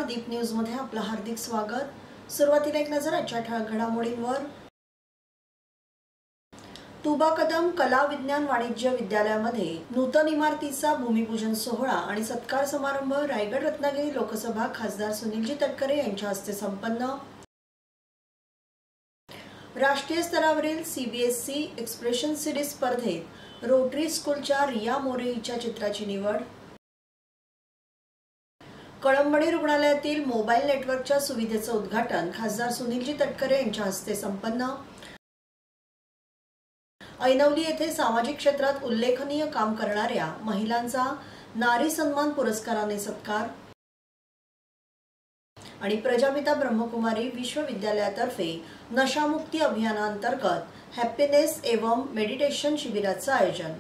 दीप news मध्ये आपलं हार्दिक स्वागत। सुरुवातीला एक नजर आजच्या ठळक घडामोडींवर। तुबा कदम कला विज्ञान वाणिज्य विद्यालयामध्ये नूतन इमारतीचा भूमिपूजन सोहळा आणि सत्कार समारंभ रायगड रत्नागिरी लोकसभा खासदार सुनीलजी तटकरे यांच्या हस्ते संपन्न। राष्ट्रीय स्तरावरील सीबीएसई एक्सप्रेशन सिरीज स्पर्धेत रोटरी स्कूलच्या रिया मोरे हिच्या चित्राची निवड। कळंबणी रुग्णालयातील मोबाईल नेटवर्कच्या सुविधेचं उद्घाटन खासदार सुनीलजी तटकरे यांच्या हस्ते संपन्न। ऐनवली येथे सामाजिक क्षेत्रात उल्लेखनीय काम करणाऱ्या महिलांचा नारी सन्मान पुरस्काराने सत्कार। आणि प्रजापिता ब्रह्मकुमारी विश्वविद्यालयातर्फे नशामुक्ती अभियानांतर्गत हॅपीनेस एवं मेडिटेशन शिबिराचं आयोजन।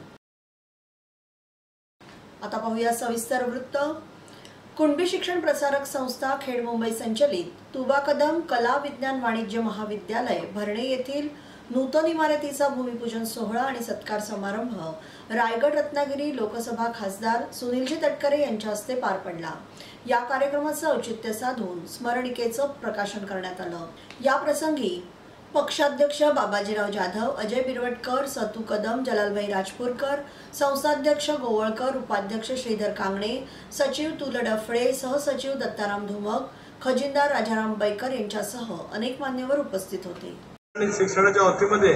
आता पाहूया सविस्तर वृत्त। कुणबी शिक्षण प्रसारक संस्था खेड मुंबई संचलित तुबा कदम कला विज्ञान वाणिज्य महाविद्यालय भरणे येथील नूतन इमारतीचा भूमिपूजन सोहळा आणि सत्कार समारंभ रायगड रत्नागिरी लोकसभा खासदार सुनीलजी तटकरे यांच्या हस्ते पार पडला। या कार्यक्रमाचं औचित्य साधून स्मरणिकेचं प्रकाशन करण्यात आलं। या प्रसंगी पक्षाध्यक्ष बाबाजीराव जाधव, अजय बिरवटकर, सतू कदम, जलालभाई राजपूरकर, संस्थाध्यक्ष गोवळकर, उपाध्यक्ष श्रीधर कांगणे, सचिव तुल डफळे, सहसचिव दत्ताराम धुमक, खजिनदार राजाराम बैकर यांच्यासह अनेक मान्यवर उपस्थित होते। शिक्षणाच्या बाबतीमध्ये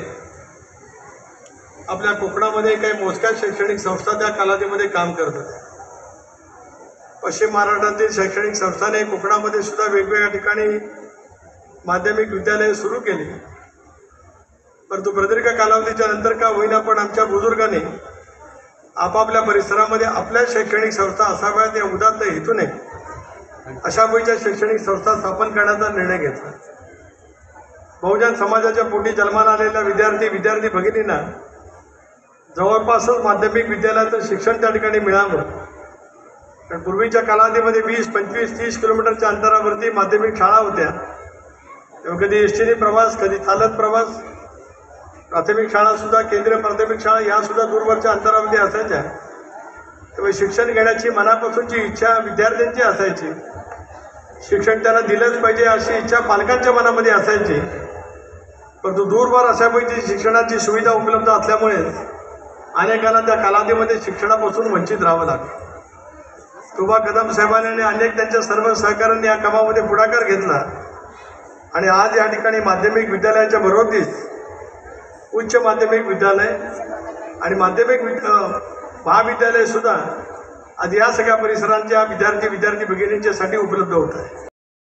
आपल्या कोकणामध्ये काही मोजक्या शैक्षणिक संस्था त्या कालावधीमध्ये काम करत होत्या। पश्चिम महाराष्ट्रातील शैक्षणिक संस्थांनी कोकणामध्ये सुद्धा वेगवेगळ्या ठिकाणी माध्यमिक विद्यालये सुरू केली, परंतु प्रदीर्घ कालावधीच्या नंतर का होईना पण आमच्या बुजुर्गांनी आपापल्या परिसरामध्ये आपल्या शैक्षणिक संस्था असाव्यात या उदात्त हेतूने अशा प्रकारच्या शैक्षणिक संस्था स्थापन करण्याचा निर्णय घेतला। बहुजन समाजाच्या पोटी जन्माला आलेल्या विद्यार्थी भगिनींना जवळपासच माध्यमिक विद्यालयाचं शिक्षण त्या ठिकाणी मिळावं, कारण पूर्वीच्या कालावधीमध्ये 20, 25, 30 किलोमीटरच्या अंतरावरती माध्यमिक शाळा होत्या। कधी एसटीने प्रवास, कधी चालत प्रवास, प्राथमिक शाळासुद्धा, केंद्रीय प्राथमिक शाळा यासुद्धा दूरवरच्या अंतरावरती असायच्या। त्यामुळे शिक्षण घेण्याची मनापासूनची इच्छा विद्यार्थ्यांची असायची, शिक्षण त्यांना दिलंच पाहिजे अशी इच्छा पालकांच्या मनामध्ये असायची, परंतु दूरवर अशा प्रकारची शिक्षणाची सुविधा उपलब्ध असल्यामुळे अनेकांना त्या कालावधीमध्ये शिक्षणापासून वंचित राहावं लागलं। तुबा कदम साहेबांनी अनेक त्यांच्या सर्व सहकाऱ्यांनी या कामामध्ये पुढाकार घेतला आणि आज या ठिकाणी माध्यमिक विद्यालयाच्या बरोबरीच उच्च माध्यमिक विद्यालय आणि माध्यमिक महाविद्यालय सुद्धा आज या सगळ्या परिसरांच्या विद्यार्थी भगिनींच्यासाठी उपलब्ध होत आहे।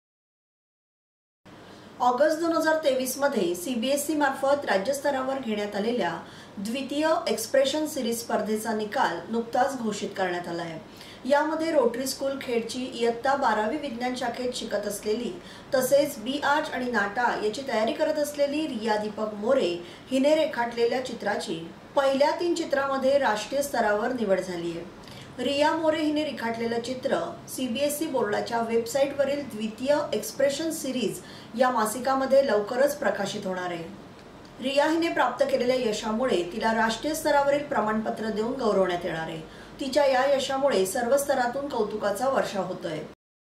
ऑगस्ट 2023 मध्ये सीबीएसई मार्फत राज्यस्तरावर घेण्यात आलेल्या द्वितीय एक्सप्रेशन सिरीज स्पर्धेचा निकाल नुकताच घोषित करण्यात आला आहे। यामध्ये रोटरी स्कूल खेडची इयत्ता 12वी विज्ञान शाखेत शिकत असलेली तसेच बी आर्ट आणि नाटा याची तयारी करत असलेली रिया दीपक मोरे हिने रेखाटलेल्या चित्राची पहिल्या 3 चित्रामध्ये राष्ट्रीय स्तरावर निवड झाली आहे। रिया मोरे हिने रेखाटलेलं चित्र सीबीएसई बोर्डाच्या वेबसाईटवरील द्वितीय एक्सप्रेशन सिरीज या मासिकामध्ये लवकरच प्रकाशित होणार आहे। रिया हिने प्राप्त केलेल्या यशामुळे तिला राष्ट्रीय स्तरावरील प्रमाणपत्र देऊन गौरवण्यात येणार आहे। तिच्या या यशामुळे सर्व स्तरातून कौतुकाचा वर्षाव होतोय।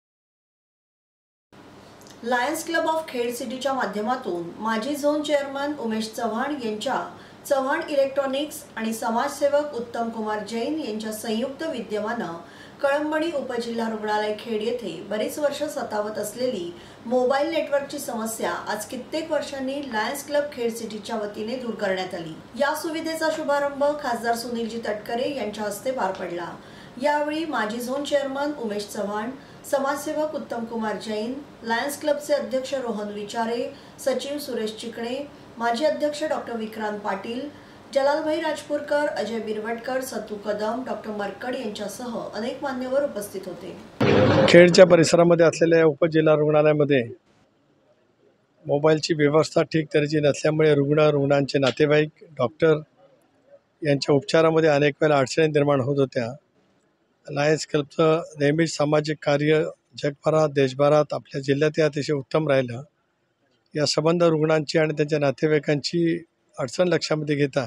लायन्स क्लब ऑफ खेड सिटीच्या माध्यमातून माजी झोन चेअरमन उमेश चव्हाण यांच्या चव्हाण इलेक्ट्रॉनिक्स आणि समाजसेवक उत्तम कुमार जैन यांच्या संयुक्त विद्यमाने कळंबणी उपजिल्हा रुग्णालय खेड येथे बरीच वर्ष सतावत असलेली मोबाईल नेटवर्कची समस्या आज कित्येक वर्षांनी लायन्स क्लब खेड सिटीच्या वतीने दूर करण्यात आली। या सुविधेचा शुभारंभ खासदार सुनीलजी तटकरे यांच्या हस्ते पार पडला। यावेळी माजी झोन चेअरमन उमेश चव्हाण, समाजसेवक उत्तम कुमार जैन, लायन्स क्लबचे अध्यक्ष रोहन विचारे, सचिव सुरेश चिकणे, माजी अध्यक्ष डॉक्टर विक्रांत पाटील, जलालभाई राजपूरकर, अजय बिरवटकर, सतू कदम, डॉक्टर मरकड यांच्यासह अनेक मान्यवर उपस्थित होते। खेडच्या परिसरामध्ये असलेल्या उपजिल्हा रुग्णालयामध्ये मोबाईलची व्यवस्था ठीक तऱ्हेची नसल्यामुळे रुग्णांचे नातेवाईक, डॉक्टर यांच्या उपचारामध्ये अनेक वेळा अडचणी निर्माण होत होत्या। लायन्स क्लबचं नेहमीच सामाजिक कार्य जगभरात, देशभरात, आपल्या जिल्ह्यातही अतिशय उत्तम राहिलं। या संबंध रुग्णांची आणि त्यांच्या नातेवाईकांची अडचण लक्षामध्ये घेता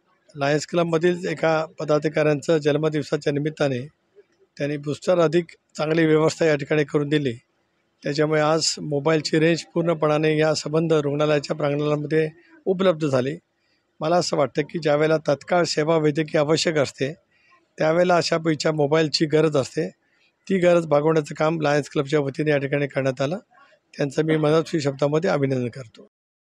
लायन्स क्लबमधील एका पदाधिकाऱ्यांचं जन्मदिवसाच्या निमित्ताने त्यांनी बूस्टर अधिक चांगली व्यवस्था या ठिकाणी करून दिली. त्याच्यामुळे आज मोबाईलची रेंज पूर्णपणाने या संबंध रुग्णालयाच्या प्रांगणामध्ये उपलब्ध झाली. मला असं वाटतं की ज्यावेळेला तत्काळ सेवा वैद्यकीय आवश्यक असते त्यावेळेला अशा पैच्या मोबाईलची गरज असते. ती गरज भागवण्याचं काम लायन्स क्लबच्या वतीने या ठिकाणी करण्यात आलं. त्यांचं मी मनस्वी शब्दामध्ये अभिनंदन करतो.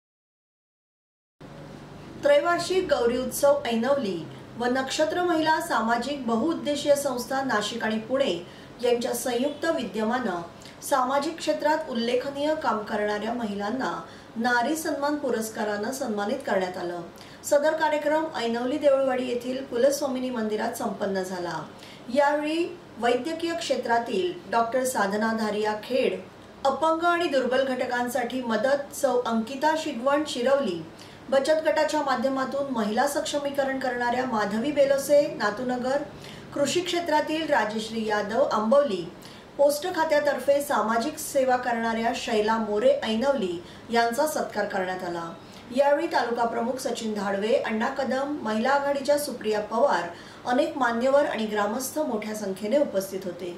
त्रैवार्षिक गौरी उत्सव ऐनवली व नक्षत्र महिला सामाजिक बहुउद्देशीय संस्था नाशिक आणि पुणे यांच्या संयुक्त विद्यमानं सामाजिक क्षेत्रात उल्लेखनीय काम करणाऱ्या महिलांना नारी सन्मान पुरस्कारानं सन्मानित करण्यात आलं. सदर कार्यक्रम ऐनवली देऊळवाडी येथील कुलस्वामिनी मंदिरात संपन्न झाला. यावेळी वैद्यकीय क्षेत्रातील डॉक्टर साधना धारिया खेड, अपंग आणि दुर्बल घटकांसाठी मदत सौ अंकिता शिगवण शिरवली, बचत गटाच्या माध्यमातून महिला सक्षमीकरण करणाऱ्या माधवी बेलोसे नातूनगर, कृषी क्षेत्रातील राजश्री यादव आंबवली, पोस्ट खात्यातर्फे सामाजिक सेवा करणाऱ्या शैला मोरे ऐनवली यांचा सत्कार करण्यात आला. यावेळी तालुका प्रमुख सचिन धाडवे, अण्णा कदम, महिला आघाडीच्या सुप्रिया पवार, अनेक मान्यवर आणि ग्रामस्थ मोठ्या संख्येने उपस्थित होते.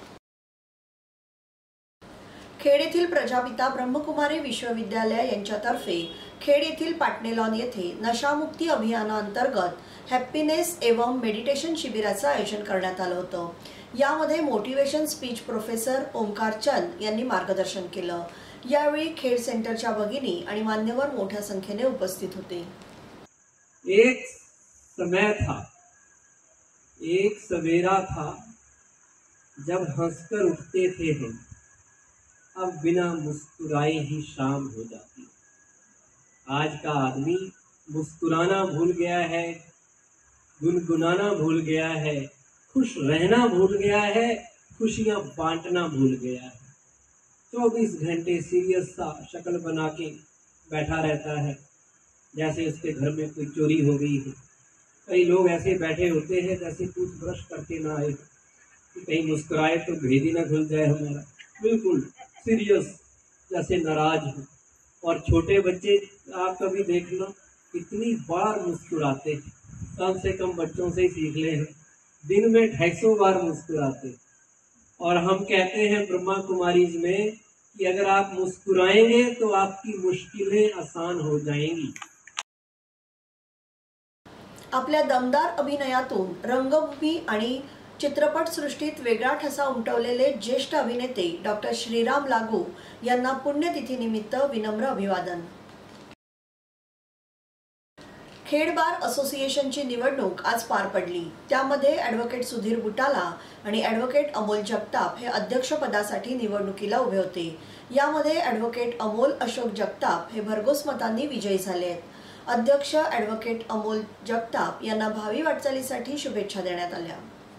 खेड येथील प्रजापिता ब्रह्मकुमारी विश्वविद्यालय यांच्यातर्फे खेड येथील पाटणे लॉन येथे नशामुक्ती अभियानाअंतर्गत हॅपीनेस एवं मेडिटेशन शिबिराचं आयोजन करण्यात आलं होतं. यामध्ये motivation speech professor Omkar Chand यांनी मार्गदर्शन केलं. यावेळी खेड सेंटरच्या भगिनी आणि मान्यवर मोठ्या संख्येने उपस्थित होते. एक समय था, एक सवेरा था, जब हंसकर उठते थे हम, अब बिना मुस्कुराए ही शाम हो जाती. आज का आदमी मुस्कुराना भूल गया है, गुनगुनाना भूल गया है, खुश रहना भूल गया है, खुशियां बांटना भूल गया है. 24 घंटे सीरियस सा शक्ल बना के बैठा रहता है जैसे उसके घर में कोई चोरी हो गई है. कई लोग ऐसे बैठे होते हैं जैसे टूथब्रश करके ना आए, कि कहीं मुस्कुराए तो भेद ही ना खुल जाए हमारा. बिल्कुल सीरियस जैसे नाराज हो. और छोटे बच्चे आप कभी देखना कितनी बार मुस्कुराते हैं. कम से कम बच्चों से ही सीख ले हैं, दिन में 250 बार मुस्कुराते. और हम कहते हैं ब्रह्मा कुमारीज में कि अगर आप मुस्कुराएंगे तो आपकी मुश्किलें आसान हो जाएंगी. आपल्या दमदार अभिनयातून रंगभूमी आणि चित्रपटसृष्टीत वेगळा ठसा उमटवलेले ज्येष्ठ अभिनेते डॉक्टर श्रीराम लागू यांना पुण्यतिथीनिमित्त विनम्र अभिवादन. खेड बार असोसिएशनची निवडणूक आज पार पडली. त्यामध्ये ॲडव्होकेट सुधीर बुटाला आणि ॲडव्होकेट अमोल जगताप हे अध्यक्षपदासाठी निवडणुकीला उभे होते. यामध्ये ॲडव्होकेट अमोल अशोक जगताप हे भरघोस मतांनी विजयी झाले आहेत. अध्यक्ष ॲडव्होकेट अमोल जगताप यांना भावी वाटचालीसाठी शुभेच्छा देण्यात आल्या.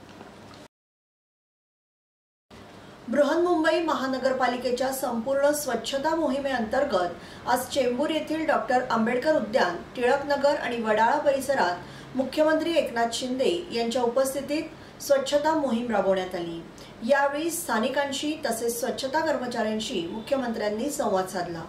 बृहन्मुंबई महानगरपालिकेच्या संपूर्ण स्वच्छता मोहिमेअंतर्गत आज चेंबूर येथील डॉक्टर आंबेडकर उद्यान, टिळकनगर आणि वडाळा परिसरात मुख्यमंत्री एकनाथ शिंदे यांच्या उपस्थितीत स्वच्छता मोहीम राबवण्यात आली. यावेळी स्थानिकांशी तसेच स्वच्छता कर्मचाऱ्यांशी मुख्यमंत्र्यांनी संवाद साधला.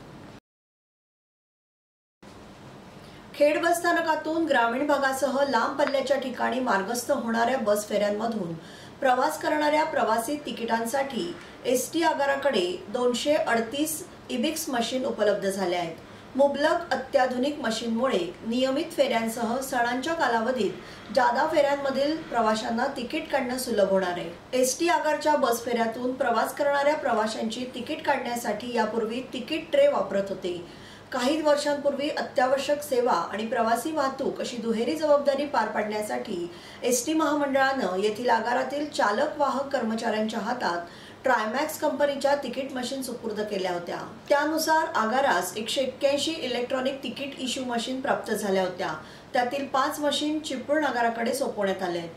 खेड बसस्थानकातून ग्रामीण भागासह लांब पल्ल्याच्या ठिकाणी मार्गस्थ होणाऱ्या बस फेऱ्यांमधून प्रवास करणाऱ्या प्रवासी तिकिटांसाठी एसटी आगाराकडे 238 इबिक्स मशीन उपलब्ध झाल्या आहेत. मुबलक अत्याधुनिक मशीनमुळे नियमित फेऱ्यांसह सणांच्या कालावधीत जादा फेऱ्यांमधील प्रवाशांना तिकीट काढणं सुलभ होणार आहे. एसटी आगारच्या बस फेऱ्यातून प्रवास करणाऱ्या प्रवाशांची तिकीट काढण्यासाठी यापूर्वी तिकीट ट्रे वापरत होते. काही वर्षांपूर्वी अत्यावश्यक सेवा आणि प्रवासी वाहतूक अशी दुहेरी जबाबदारी पार पाडण्यासाठी एसटी महामंडळानं येथील आगारातील चालक वाहक कर्मचाऱ्यांच्या हातात ट्रायमॅक्स कंपनीच्या तिकीट मशीन सुपूर्द केल्या होत्या. त्यानुसार आगारास 181 इलेक्ट्रॉनिक तिकीट इश्यू मशीन प्राप्त झाल्या होत्या. त्यातील 5 मशीन चिपळूण आगाराकडे सोपवण्यात आल्या आहेत.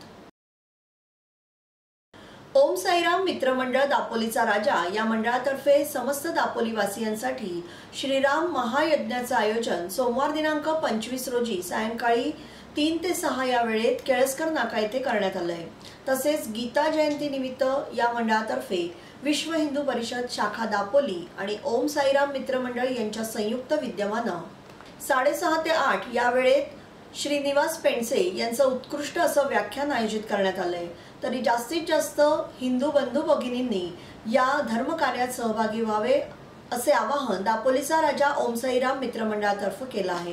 ओम साईराम मित्रमंडळ दापोलीचा राजा या मंडळातर्फे समस्त दापोलीवासियांसाठी श्रीराम महायज्ञाचं आयोजन सोमवार दिनांक 25 रोजी सायंकाळी 3 ते 6 या वेळेत केळसकर नाका येथे करण्यात आलंय. तसेच गीता जयंती निमित्त या मंडळातर्फे विश्व हिंदू परिषद शाखा दापोली आणि ओम साईराम मित्रमंडळ यांच्या संयुक्त विद्यमानं 6:30 ते 8 या वेळेत श्रीनिवास पेंडसे यांचं उत्कृष्ट असं व्याख्यान आयोजित करण्यात आलंय. तरी जास्तीत जास्त हिंदू बंधू भगिनींनी या धर्मकार्यात सहभागी व्हावे असे आवाहन दापोलीचा राजा ओमसाईराम मित्रमंडळातर्फे केलं आहे।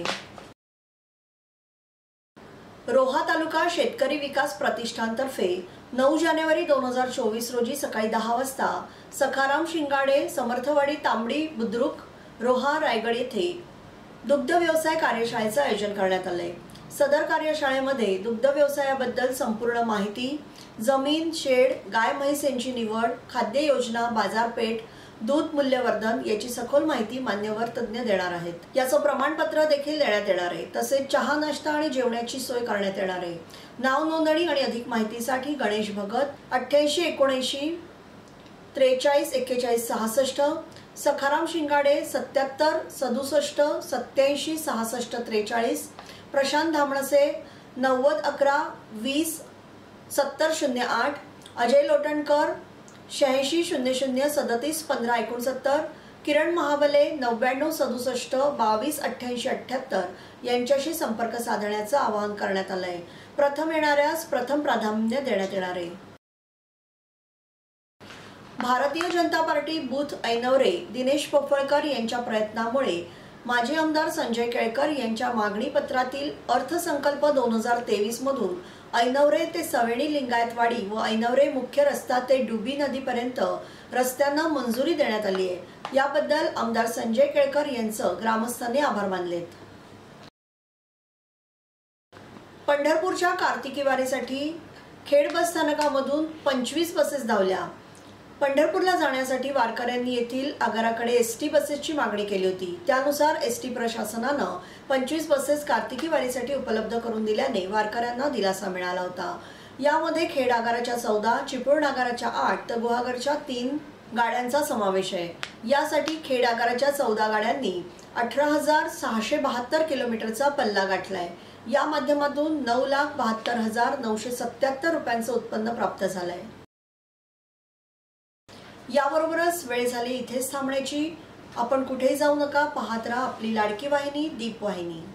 रोहा तालुका शेतकरी विकास प्रतिष्ठानतर्फे 9 जानेवारी 2024 रोजी सकाळी 10 वाजता सखाराम शिंगाडे समर्थवाडी तांबडी बुद्रुक रोहा रायगड येथे दुग्ध व्यवसाय कार्यशाळेचे आयोजन करण्यात आले। सदर कार्यशाळेमध्ये दुग्ध व्यवसायाबद्दल संपूर्ण माहिती, जमीन, शेड, गाय म्हैस यांची निवड, खाद्य योजना, बाजारपेठ, दूध मूल्यवर्धन याची सखोल माहिती मान्यवर तज्ञ देणार आहेत। याचं प्रमाणपत्र देखील देण्यात येणार आहे। तसेच चहा, नाश्ता आणि जेवणाची सोय करण्यात येणार आहे। नाव नोंदणी आणि अधिक माहितीसाठी गणेश भगत 8879 43 41 66, सखाराम शिंगाडे 77 67 87 66 43, प्रशांत धामणसे 90 11 20 70 08, अजय लोटणकर 86 00 37 15 69, किरण महाबले 99 67 22 88 78 यांच्याशी संपर्क साधण्याचं आवाहन करण्यात आलं आहे। प्रथम येणाऱ्यास प्रथम प्राधान्य देण्यात येणार आहे। भारतीय जनता पार्टी बूथ ऐनवरे दिनेश पोफळकर यांच्या प्रयत्नामुळे माजी आमदार संजय केळकर यांच्या मागणी पत्रातील अर्थसंकल्प 2023 मधून ऐनवरे ते सवेणी लिंगायतवाडी व ऐनवरे मुख्य रस्ता ते डुबी नदीपर्यंत रस्त्यांना मंजुरी देण्यात आली आहे। याबद्दल आमदार संजय केळकर यांचं ग्रामस्थांनी आभार मानलेत। पंढरपूरच्या कार्तिकी वारीसाठी खेड बस स्थानकामधून 25 बसेस धावल्या। पंढरपूरला जाण्यासाठी वारकऱ्यांनी येथील आगाराकडे एसटी बसेसची मागणी केली होती। त्यानुसार एसटी प्रशासनानं 25 बसेस कार्तिकी वारीसाठी उपलब्ध करून दिल्याने वारकऱ्यांना दिलासा मिळाला होता। यामध्ये खेड आगाराच्या 14, चिपळूण आगाराच्या 8 तर गुहागरच्या 3 गाड्यांचा समावेश आहे। यासाठी खेड आगाराच्या 14 गाड्यांनी 18,672 किलोमीटरचा पल्ला गाठलाय। या माध्यमातून 9,72,977 रुपयांचं उत्पन्न प्राप्त झालंय। याबरोबरच वेळ झाली इथेच थांबण्याची। आपण कुठेही जाऊ नका, पाहत राहा आपली लाडकी वाहिनी दीप वाहिनी।